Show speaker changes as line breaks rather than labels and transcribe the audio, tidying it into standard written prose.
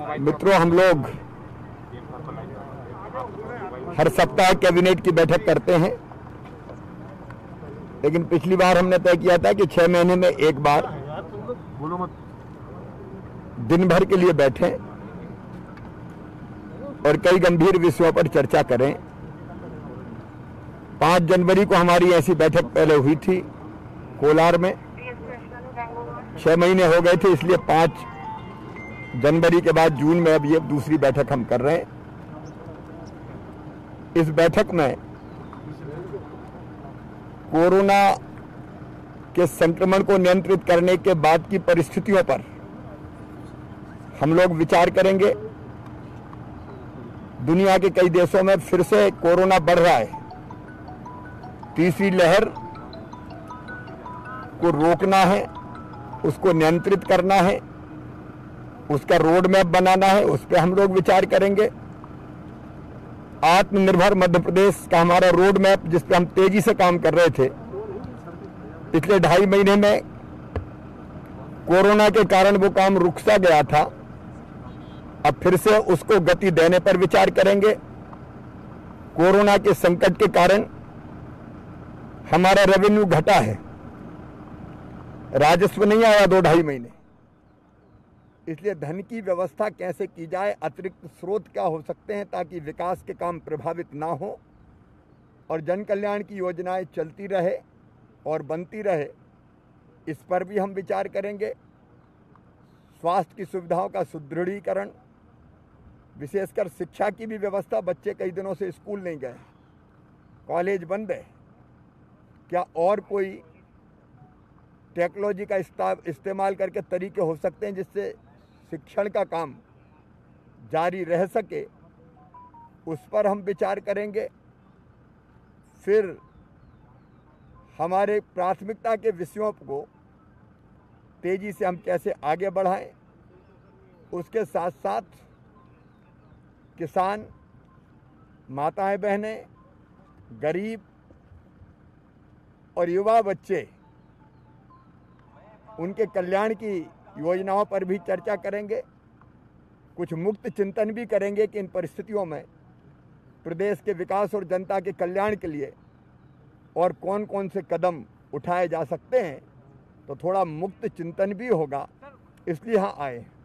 मित्रों, हम लोग हर सप्ताह कैबिनेट की बैठक करते हैं, लेकिन पिछली बार हमने तय किया था कि 6 महीने में एक बार दिन भर के लिए बैठें और कई गंभीर विषयों पर चर्चा करें। 5 जनवरी को हमारी ऐसी बैठक पहले हुई थी कोलार में। 6 महीने हो गए थे, इसलिए 5 जनवरी के बाद जून में अब ये दूसरी बैठक हम कर रहे हैं। इस बैठक में कोरोना के संक्रमण को नियंत्रित करने के बाद की परिस्थितियों पर हम लोग विचार करेंगे। दुनिया के कई देशों में फिर से कोरोना बढ़ रहा है। तीसरी लहर को रोकना है, उसको नियंत्रित करना है, उसका रोड मैप बनाना है, उस पर हम लोग विचार करेंगे। आत्मनिर्भर मध्य प्रदेश का हमारा रोड मैप, जिस पर हम तेजी से काम कर रहे थे, पिछले 2.5 महीने में कोरोना के कारण वो काम रुक सा गया था। अब फिर से उसको गति देने पर विचार करेंगे। कोरोना के संकट के कारण हमारा रेवेन्यू घटा है, राजस्व नहीं आया 2-2.5 महीने। इसलिए धन की व्यवस्था कैसे की जाए, अतिरिक्त स्रोत क्या हो सकते हैं ताकि विकास के काम प्रभावित ना हो और जन कल्याण की योजनाएं चलती रहे और बनती रहे, इस पर भी हम विचार करेंगे। स्वास्थ्य की सुविधाओं का सुदृढ़ीकरण, विशेषकर शिक्षा की भी व्यवस्था। बच्चे कई दिनों से स्कूल नहीं गए, कॉलेज बंद है। क्या और कोई टेक्नोलॉजी का इस्तेमाल करके तरीके हो सकते हैं जिससे शिक्षण का काम जारी रह सके, उस पर हम विचार करेंगे। फिर हमारे प्राथमिकता के विषयों को तेजी से हम कैसे आगे बढ़ाएं, उसके साथ साथ किसान, माताएं बहनें, गरीब और युवा बच्चे, उनके कल्याण की योजनाओं पर भी चर्चा करेंगे। कुछ मुक्त चिंतन भी करेंगे कि इन परिस्थितियों में प्रदेश के विकास और जनता के कल्याण के लिए और कौन कौन से कदम उठाए जा सकते हैं। तो थोड़ा मुक्त चिंतन भी होगा, इसलिए यहाँ आए।